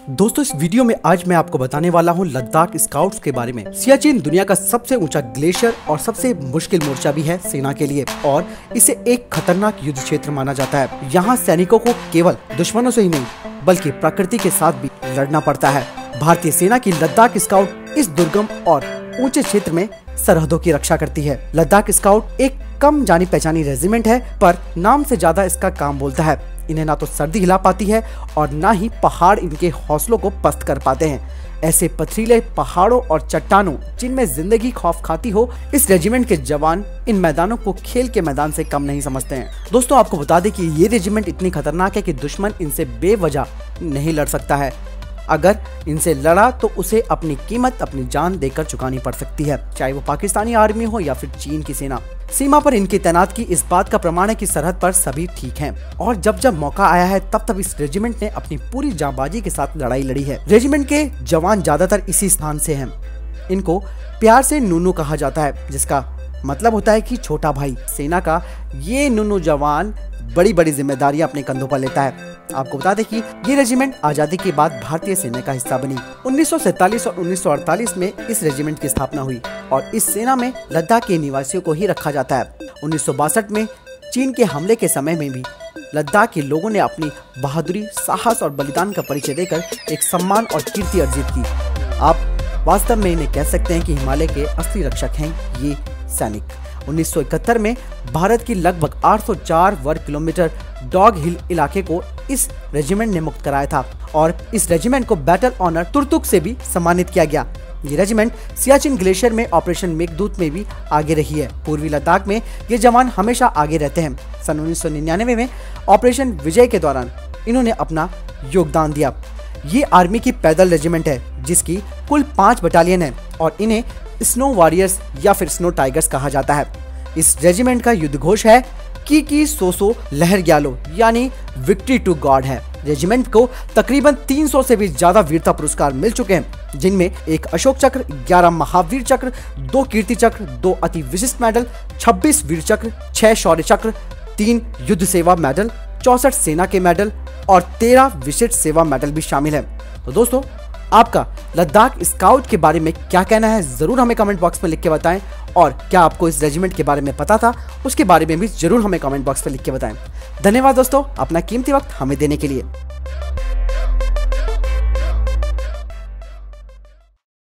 दोस्तों इस वीडियो में आज मैं आपको बताने वाला हूं लद्दाख स्काउट्स के बारे में। सियाचिन दुनिया का सबसे ऊंचा ग्लेशियर और सबसे मुश्किल मोर्चा भी है सेना के लिए और इसे एक खतरनाक युद्ध क्षेत्र माना जाता है। यहाँ सैनिकों को केवल दुश्मनों से ही नहीं बल्कि प्रकृति के साथ भी लड़ना पड़ता है। भारतीय सेना की लद्दाख स्काउट इस दुर्गम और ऊंचे क्षेत्र में सरहदों की रक्षा करती है। लद्दाख स्काउट एक कम जानी पहचानी रेजिमेंट है, पर नाम से ज्यादा इसका काम बोलता है। इन्हें ना तो सर्दी हिला पाती है और ना ही पहाड़ इनके हौसलों को पस्त कर पाते हैं। ऐसे पथरीले पहाड़ों और चट्टानों जिनमें जिंदगी खौफ खाती हो, इस रेजिमेंट के जवान इन मैदानों को खेल के मैदान से कम नहीं समझते हैं। दोस्तों आपको बता दें कि ये रेजिमेंट इतनी खतरनाक है कि दुश्मन इनसे बेवजह नहीं लड़ सकता है। अगर इनसे लड़ा तो उसे अपनी कीमत अपनी जान देकर चुकानी पड़ सकती है, चाहे वो पाकिस्तानी आर्मी हो या फिर चीन की सेना। सीमा पर इनकी तैनात की इस बात का प्रमाण है कि सरहद पर सभी ठीक हैं और जब जब मौका आया है तब इस रेजिमेंट ने अपनी पूरी जांबाजी के साथ लड़ाई लड़ी है। रेजिमेंट के जवान ज्यादातर इसी स्थान से हैं। इनको प्यार से नूनू कहा जाता है, जिसका मतलब होता है कि छोटा भाई। सेना का ये नूनू जवान बड़ी बड़ी जिम्मेदारियां अपने कंधों पर लेता है। आपको बता दें कि ये रेजिमेंट आजादी के बाद भारतीय सेना का हिस्सा बनी। 1947 और 1948 में इस रेजिमेंट की स्थापना हुई और इस सेना में लद्दाख के निवासियों को ही रखा जाता है। 1962 में चीन के हमले के समय में भी लद्दाख के लोगों ने अपनी बहादुरी, साहस और बलिदान का परिचय देकर एक सम्मान और कीर्ति अर्जित की। आप वास्तव में इन्हें कह सकते हैं कि हिमालय के असली रक्षक हैं ये सैनिक। 1971 में भारत की लगभग 804 वर्ग किलोमीटर डॉग हिल इलाके को इस रेजिमेंट ने मुक्त कराया था और इस रेजिमेंट को बैटल ऑनर तुर्तुक से भी सम्मानित किया गया। ये रेजिमेंट सियाचिन ग्लेशियर में ऑपरेशन मेघदूत में भी आगे रही है। पूर्वी लद्दाख में ये जवान हमेशा आगे रहते हैं। सन 1999 में ऑपरेशन विजय के दौरान इन्होंने अपना योगदान दिया। ये आर्मी की पैदल रेजिमेंट है जिसकी कुल 5 बटालियन है और इन्हें स्नो वॉरियर्स या फिर स्नो टाइगर्स कहा जाता है। इस रेजिमेंट का युद्ध घोष है की सोसो लहर ग्यालो, यानी विक्ट्री टू गॉड है। रेजिमेंट को तकरीबन 300 से भी ज्यादा वीरता पुरस्कार मिल चुके हैं, जिनमें 1 अशोक चक्र, 11 महावीर चक्र, 2 कीर्ति चक्र, 2 अति विशिष्ट मेडल, 26 वीर चक्र, 6 शौर्य चक्र, 3 युद्ध सेवा मेडल, 64 सेना के मेडल और 13 विशिष्ट सेवा मेडल भी शामिल है। तो दोस्तों आपका लद्दाख स्काउट के बारे में क्या कहना है, जरूर हमें कमेंट बॉक्स में लिख के बताएं और क्या आपको इस रेजिमेंट के बारे में पता था उसके बारे में भी जरूर हमें कमेंट बॉक्स में लिख के बताएं। धन्यवाद दोस्तों अपना कीमती वक्त हमें देने के लिए।